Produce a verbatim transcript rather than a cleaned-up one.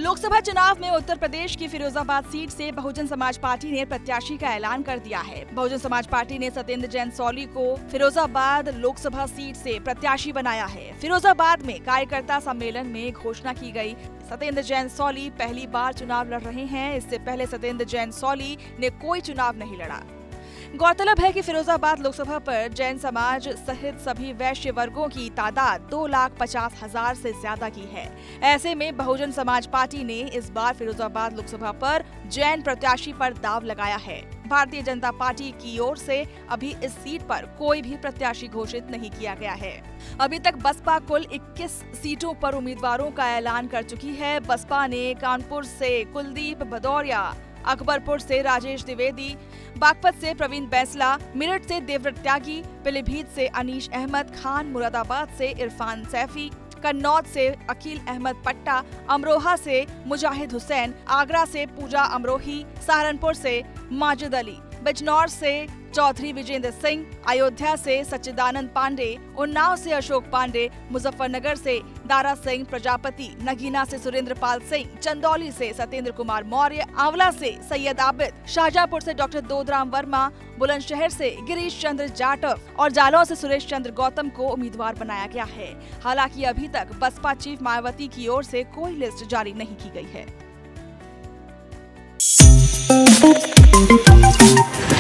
लोकसभा चुनाव में उत्तर प्रदेश की फिरोजाबाद सीट से बहुजन समाज पार्टी ने प्रत्याशी का ऐलान कर दिया है। बहुजन समाज पार्टी ने सत्येंद्र जैन सौली को फिरोजाबाद लोकसभा सीट से प्रत्याशी बनाया है। फिरोजाबाद में कार्यकर्ता सम्मेलन में घोषणा की गई। सत्येंद्र जैन सौली पहली बार चुनाव लड़ रहे हैं। इससे पहले सत्येंद्र जैन सौली ने कोई चुनाव नहीं लड़ा। गौरतलब है कि फिरोजाबाद लोकसभा पर जैन समाज सहित सभी वैश्य वर्गों की तादाद दो लाख पचास हजार से ज्यादा की है। ऐसे में बहुजन समाज पार्टी ने इस बार फिरोजाबाद लोकसभा पर जैन प्रत्याशी पर दाव लगाया है। भारतीय जनता पार्टी की ओर से अभी इस सीट पर कोई भी प्रत्याशी घोषित नहीं किया गया है। अभी तक बसपा कुल इक्कीस सीटों पर उम्मीदवारों का ऐलान कर चुकी है। बसपा ने कानपुर से कुलदीप भदौरिया, अकबरपुर से राजेश द्विवेदी, बागपत से प्रवीण बैंसला, मेरठ से देवव्रत त्यागी, पीलीभीत से अनीश अहमद खान, मुरादाबाद से इरफान सैफी, कन्नौज से अकील अहमद पट्टा, अमरोहा से मुजाहिद हुसैन, आगरा से पूजा अमरोही, सहारनपुर से माजिद अली, बिजनौर से चौधरी विजेंद्र सिंह, अयोध्या से सच्चिदानंद पांडे, उन्नाव से अशोक पांडे, मुजफ्फरनगर से दारा सिंह प्रजापति, नगीना से सुरेंद्र पाल सिंह, चंदौली से सत्येंद्र कुमार मौर्य, आंवला से सैयद आबिद, शाहजहांपुर से डॉक्टर दोदराम वर्मा, बुलंदशहर से गिरीश चंद्र जाटव और जालौन से सुरेश चंद्र गौतम को उम्मीदवार बनाया गया है। हालांकि अभी तक बसपा चीफ मायावती की ओर से कोई लिस्ट जारी नहीं की गई है।